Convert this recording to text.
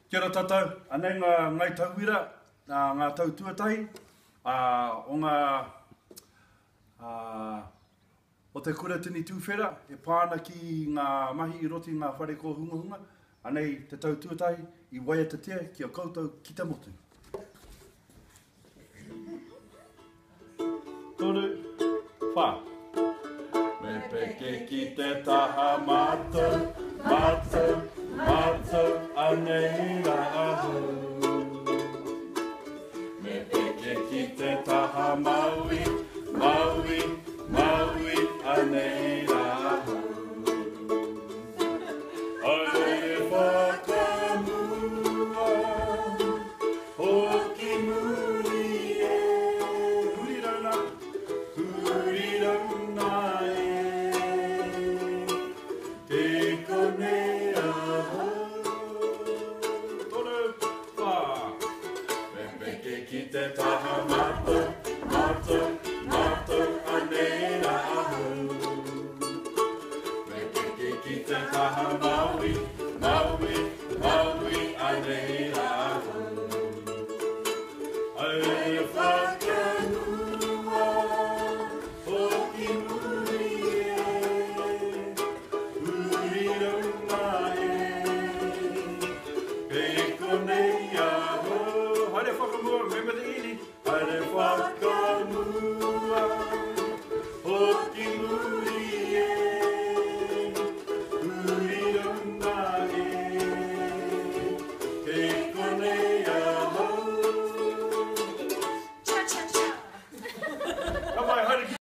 Kia ora tātou, anei ngā ngai tauira, ngā tau tuatahi, o ngā, o te kura tini tūwhera, e pāna ki ngā mahi i roti ngā whare ko hunga hunga, anei te tau tuatahi, i waia te tea ki o koutou ki te motu. Toru, whā. Me peke ki te taha mātou, mātou, mātou, anei rā ahu. Me peke ki te taha maui, maui, maui, anei rā ahu. Ai e whakamua, hoki muri e. Hurirana, hurirana e. Te kone aho. Toru, wā. Me peke ki te taha mātou, mātou, mātou, anei rā ahu. Me peke ki te taha maui, maui, maui, anei rā ahu.